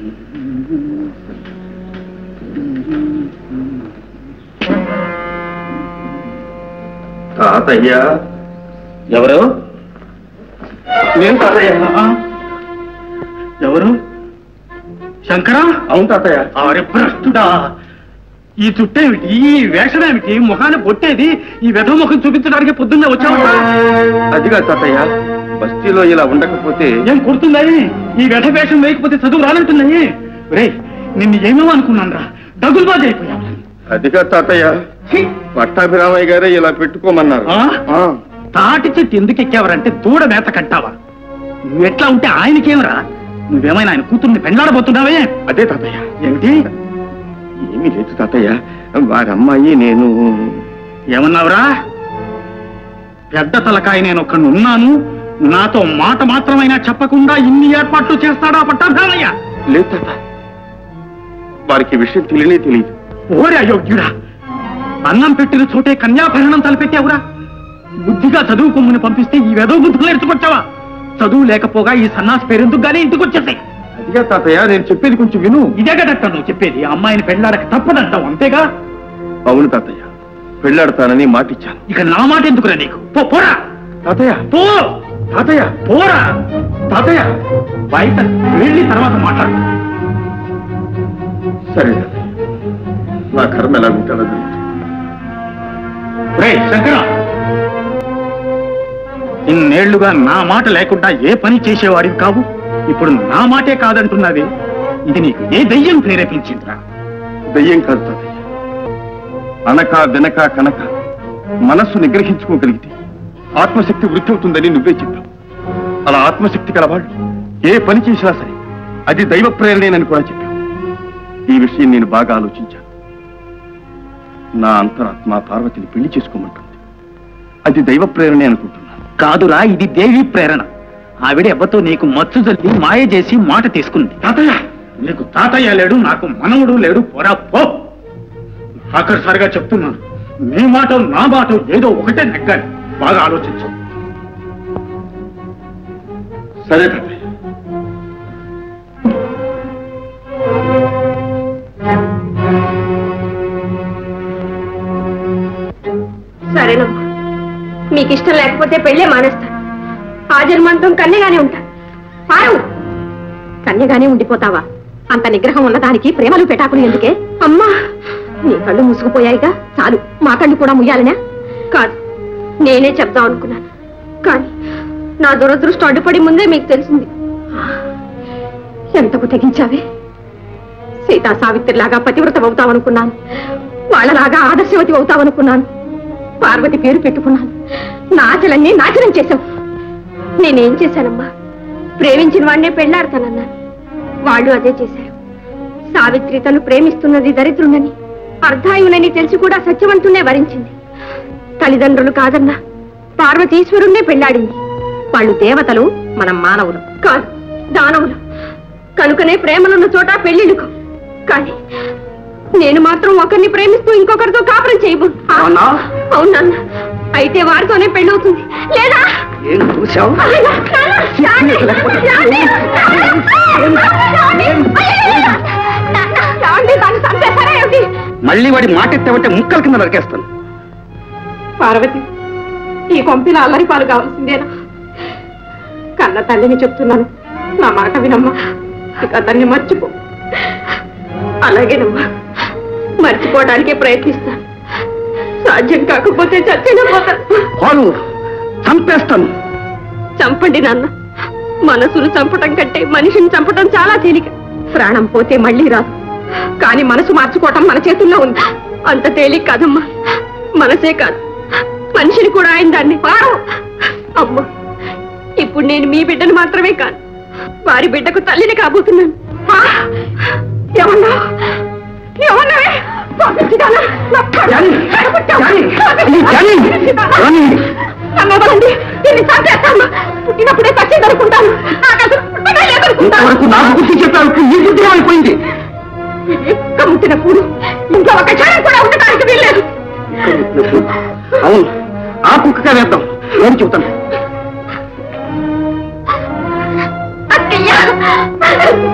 తాతయ్య ఎవరు? నేను తాతయ్య. ఎవరు? శంకరా? అవును తాతయ్య. అరే భ్రష్టుడా, ఈ చుట్టేమిటి, ఈ వేషమేమిటి, ముఖాన్ని పొట్టేది, ఈ వెధ ముఖం చూపించడానికి పొద్దున్నే వచ్చావు? అదిగా తాతయ్య, బస్తీలో ఇలా ఉండకపోతే ఏం కుడుతున్నాయి? ఈ వెధ వేషం వేయకపోతే చదువు రానంటున్నాయి. రే, నిన్ను ఏమేమో అనుకున్నాను రా, డగులుబాజీ అయిపోయావు. అదిగా తాతయ్య, పట్టాభిరామయ్య గారే ఇలా పెట్టుకోమన్నారు. తాటి చెట్టు ఎందుకు ఎక్కేవారంటే దూడ మేత కట్టావా? నువ్వెట్లా ఉంటే ఆయనకేమరా? నువ్వేమైనా ఆయన కూతుర్ని పెండ్లాడబోతున్నావే? అదే తాతయ్య. ఏమిటి? ఏమీ లేదు తాతయ్య, వారి అమ్మాయి నేను. ఏమన్నావురా? పెద్ద తలకాయ నేను ఒక్కడిని ఉన్నాను, నాతో మాట మాత్రమైనా చెప్పకుండా ఇన్ని ఏర్పాట్లు చేస్తాడా పట్టాభిరామయ్య? లేదు తాత, వారికి విషయం తెలియదు. ఓరే అయోగ్యుడా, అన్నం పెట్టిన చోటే కన్యాభరణం తలపెట్టావురా? బుద్ధిగా చదువుకోమని పంపిస్తే ఈ వెధవ బుద్ధులు నేర్చుకొచ్చావా? చదువు లేకపోగా ఈ సన్నాసి పేరెందుకు గానీ ఇంటికి వచ్చేసాయి. అదిగా తాతయ్య, నేను చెప్పేది కొంచెం విను. ఇదే కదట నువ్వు చెప్పేది, అమ్మాయిని పెళ్లాడక తప్పదంటావు, అంతేగా? అవును తాతయ్య, పెళ్లాడతానని మాటిచ్చాను. ఇక నా మాట ఎందుకురా నీకు? పోరా తాతయ్య, పో తాతయ్య, పోరా తాతయ్య. బయట వెళ్ళి తర్వాత మాట్లాడు. సరే తాతయ్య, నా కర్మ ఎలా ఉంటాడో తెలుసు. శంకర, ఇన్నేళ్లుగా నా మాట లేకుండా ఏ పని చేసేవాడివి కావు, ఇప్పుడు నా మాటే కాదంటున్నావే, ఇది నీకు ఏ దయ్యం ప్రేరేపించిందిరా? దయ్యం కాదు తాతయ్య, అనక వెనక కనక మనస్సు నిగ్రహించుకోగలిగితే ఆత్మశక్తి వృద్ధి అవుతుందని నువ్వే చెప్పావు. అలా ఆత్మశక్తి కలవాళ్ళు ఏ పని చేసినా సరే అది దైవ ప్రేరణేనని కూడా చెప్పావు. ఈ విషయం నేను బాగా ఆలోచించాను. నా అంతరాత్మ పార్వతిని పెళ్లి చేసుకోమంటుంది, అది దైవ ప్రేరణే అనుకుంటున్నాను. కాదురా, ఇది దేవి ప్రేరణ. ఆవిడ ఎవ్వతో నీకు మచ్చు జల్లి మాయ చేసి మాట తీసుకుంది. తాతయ్య, నీకు తాతయ్య లేడు, నాకు మనవుడు లేడు, పోరా పో. ఆఖరిసారిగా చెప్తున్నాను, నీ మాట నా మాట ఏదో ఒకటే నెగ్గాలి, బాగా ఆలోచించు. సరే తాతయ్య. సరేనమ్మా, మీకు ఇష్టం లేకపోతే పెళ్ళే మానేస్తాను. ఆ జన్మాంతం కన్యగానే ఉంటా. పారు, కన్యగానే ఉండిపోతావా? అంత నిగ్రహం ఉన్నదానికి ప్రేమలు పెటాకులు ఎందుకే? అమ్మా, నీ కళ్ళు మూసుకుపోయాయిగా, చాలు. మా కళ్ళు కూడా ముయ్యాలనా? కాదు, నేనే చెప్దాం అనుకున్నాను, కానీ నా దురదృష్టం అడ్డుపడి ముందే మీకు తెలిసింది. ఎంతకు తెగించావే? సీతా సావిత్రిలాగా పతివ్రతం అవుతావనుకున్నాను, వాళ్ళలాగా ఆదర్శవతి అవుతావనుకున్నాను. పార్వతి పేరు పెట్టుకున్నాను, నా ఆశలన్నీ నాశనం చేశావు. నేనేం చేశానమ్మా? ప్రేమించిన వాడినే పెళ్లాడతానన్నాను, వాళ్ళు అదే చేశారు. సావిత్రి తను ప్రేమిస్తున్నది దరిద్రునని, అర్ధాయునని తెలిసి కూడా సత్యవంతునే వరించింది. తల్లిదండ్రులు కాదన్నా పార్వతీశ్వరుణ్ణే పెళ్లాడింది. వాళ్ళు దేవతలు, మనం మానవులు కాదు, దానవులు. కనుకనే ప్రేమలున్న చోట పెళ్లిళ్ళుకో. కానీ నేను మాత్రం ఒకరిని ప్రేమిస్తూ ఇంకొకరితో కాపురం చేయబో. అవునన్నా, అయితే వారితోనే పెళ్ళవుతుంది. లేదా మళ్ళీ వాడి మాట ఎత్తావంటే ముక్కల కింద నరికేస్తాను. పార్వతి, ఈ కొంపిన అల్లరి పాలు కావాల్సిందేనా? కన్న తల్లిని చెప్తున్నాను, నా మాట వినమ్మా. ఇక అతన్ని మర్చిపో. అలాగేనమ్మా, మర్చిపోవడానికే ప్రయత్నిస్తాను. సాధ్యం కాకపోతే చచ్చినా పోతాను. చంపేస్తాను. చంపండి నాన్న. మనసును చంపటం కంటే మనిషిని చంపటం చాలా తేలిక. ప్రాణం పోతే మళ్ళీ రాదు, కానీ మనసు మార్చుకోవటం మన చేతుల్లో ఉంది. అంత తేలిక కాదమ్మా. మనసే కాదు, మనిషిని కూడా ఆయన దాన్ని. అమ్మా, ఇప్పుడు నేను మీ బిడ్డను మాత్రమే కాదు, వారి బిడ్డకు తల్లిని కాబోతున్నాను. ఏమన్నా ఏమన్నావే? పుట్టినప్పుడే చచ్చింది అనుకుంటాను. అయిపోయింది. ముట్టినప్పుడు ఇంకా ఒక క్షణం కూడా ఉండటానికి వీల్లేదు. అవును, ఆ కుక్కగా వేద్దాం. నేను చెబుతాను. అక్కయ్య,